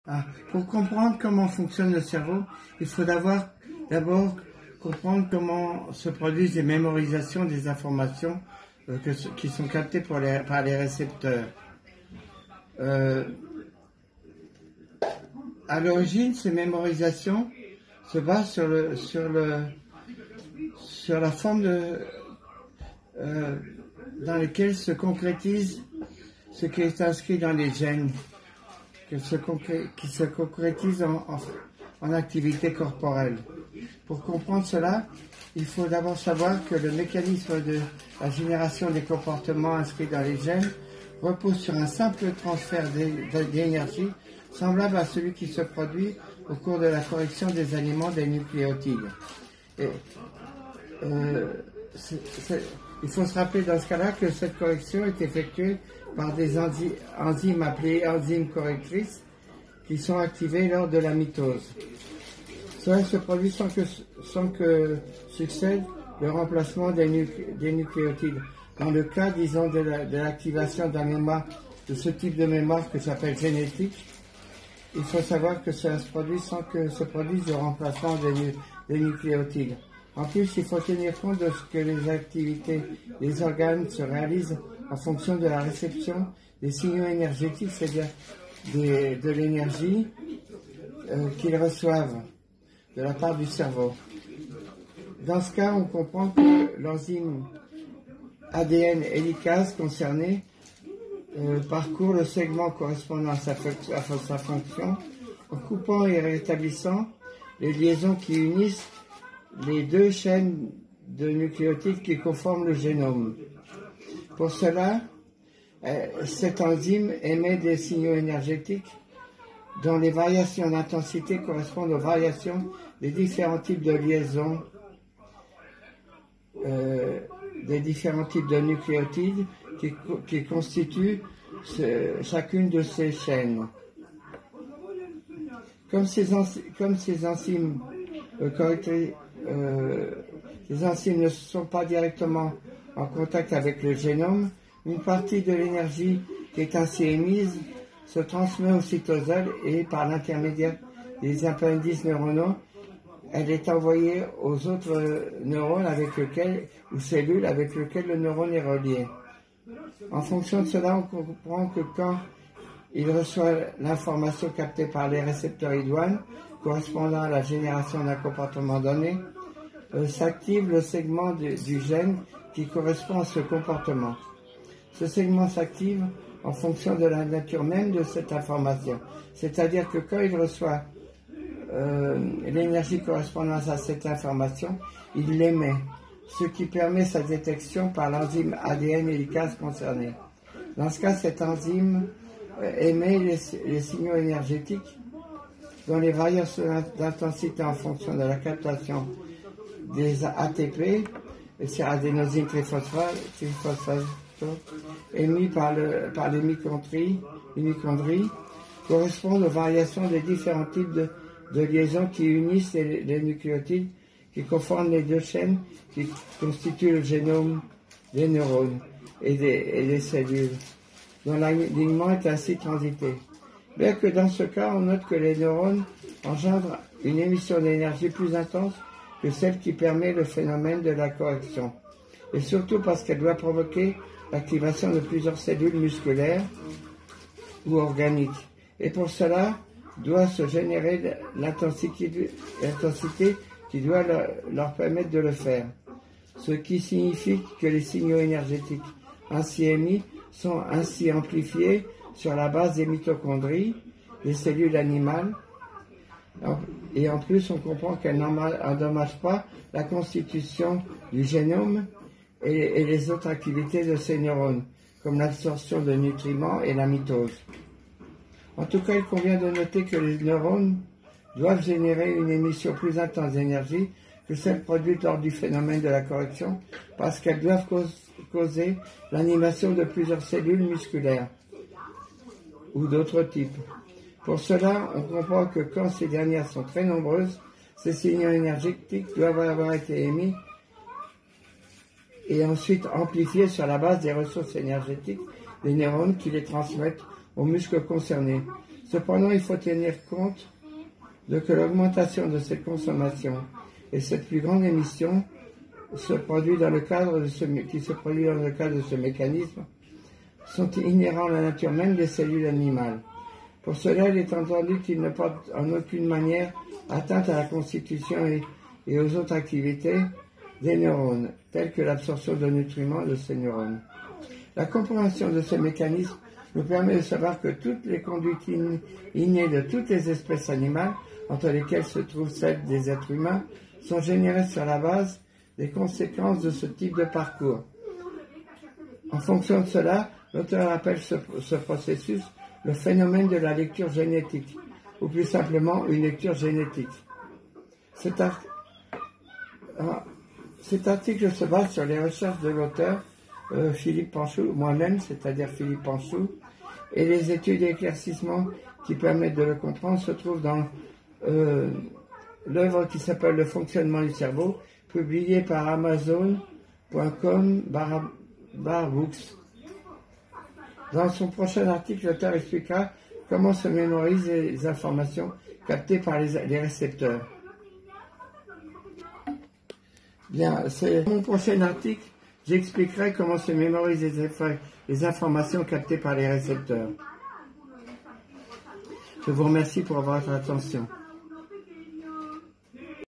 Pour comprendre comment fonctionne le cerveau, il faut d'abord comprendre comment se produisent les mémorisations des informations qui sont captées par les récepteurs. À l'origine, ces mémorisations se basent sur la forme dans laquelle se concrétise ce qui est inscrit dans les gènes, qui se concrétise en activité corporelle. Pour comprendre cela, il faut d'abord savoir que le mécanisme de la génération des comportements inscrits dans les gènes repose sur un simple transfert d'énergie semblable à celui qui se produit au cours de la correction des aliments des nucléotides. Il faut se rappeler dans ce cas-là que cette correction est effectuée par des enzymes appelées enzymes correctrices qui sont activées lors de la mitose. Cela se produit sans que succède le remplacement des nucléotides. Dans le cas, disons, de l'activation d'un mémoire, de ce type de mémoire que j'appelle génétique, il faut savoir que cela se produit sans que se produise le remplacement des nucléotides. En plus, il faut tenir compte de ce que les activités des organes se réalisent en fonction de la réception des signaux énergétiques, c'est-à-dire de l'énergie qu'ils reçoivent de la part du cerveau. Dans ce cas, on comprend que l'enzyme ADN hélicase concernée parcourt le segment correspondant à sa fonction en coupant et rétablissant les liaisons qui unissent les deux chaînes de nucléotides qui conforment le génome. Pour cela, cette enzyme émet des signaux énergétiques dont les variations d'intensité correspondent aux variations des différents types de liaisons, des différents types de nucléotides qui constituent chacune de ces chaînes. Comme ces enzymes les enzymes ne sont pas directement en contact avec le génome, une partie de l'énergie qui est ainsi émise se transmet au cytosol et par l'intermédiaire des appendices neuronaux, elle est envoyée aux autres neurones ou cellules avec lesquelles le neurone est relié. En fonction de cela, on comprend que quand il reçoit l'information captée par les récepteurs idoines correspondant à la génération d'un comportement donné, s'active le segment du gène qui correspond à ce comportement. Ce segment s'active en fonction de la nature même de cette information. C'est-à-dire que quand il reçoit l'énergie correspondant à cette information, il l'émet, ce qui permet sa détection par l'enzyme ADN hélicase concernée. Dans ce cas, cette enzyme émet les signaux énergétiques dont les variations d'intensité en fonction de la captation des ATP, c'est adénosine triphosphate, émis par les mitochondries, correspondent aux variations des différents types de liaisons qui unissent les nucléotides qui conforment les deux chaînes qui constituent le génome des neurones et des cellules, dont l'alignement est ainsi transité. Bien que dans ce cas, on note que les neurones engendrent une émission d'énergie plus intense que celle qui permet le phénomène de la correction, et surtout parce qu'elle doit provoquer l'activation de plusieurs cellules musculaires ou organiques. Et pour cela, doit se générer l'intensité qui doit leur permettre de le faire. Ce qui signifie que les signaux énergétiques ainsi émis sont ainsi amplifiés sur la base des mitochondries, des cellules animales, et en plus on comprend qu'elles n'endommagent pas la constitution du génome et les autres activités de ces neurones, comme l'absorption de nutriments et la mitose. En tout cas, il convient de noter que les neurones doivent générer une émission plus intense d'énergie que celle produite lors du phénomène de la correction, parce qu'elles doivent causer l'animation de plusieurs cellules musculaires ou d'autres types. Pour cela, on comprend que quand ces dernières sont très nombreuses, ces signaux énergétiques doivent avoir été émis et ensuite amplifiés sur la base des ressources énergétiques des neurones qui les transmettent aux muscles concernés. Cependant, il faut tenir compte de que l'augmentation de cette consommation et cette plus grande émission se produit dans le cadre de ce mécanisme sont inhérents à la nature même des cellules animales. Pour cela, il est entendu qu'ils ne portent en aucune manière atteinte à la constitution et aux autres activités des neurones, telles que l'absorption de nutriments de ces neurones. La compréhension de ce mécanisme nous permet de savoir que toutes les conduites innées de toutes les espèces animales, entre lesquelles se trouvent celles des êtres humains, sont générées sur la base des conséquences de ce type de parcours. En fonction de cela, l'auteur appelle ce processus le phénomène de la lecture génétique, ou plus simplement une lecture génétique. Cet article se base sur les recherches de l'auteur Philippe Panchou, moi-même, c'est-à-dire Philippe Panchou, et les études et éclaircissements qui permettent de le comprendre se trouvent dans l'œuvre qui s'appelle Le fonctionnement du cerveau, publiée par Amazon.com/books. Dans son prochain article, l'auteur expliquera comment se mémorisent les informations captées par les récepteurs. Bien, c'est mon prochain article, j'expliquerai comment se mémorisent les informations captées par les récepteurs. Je vous remercie pour votre attention.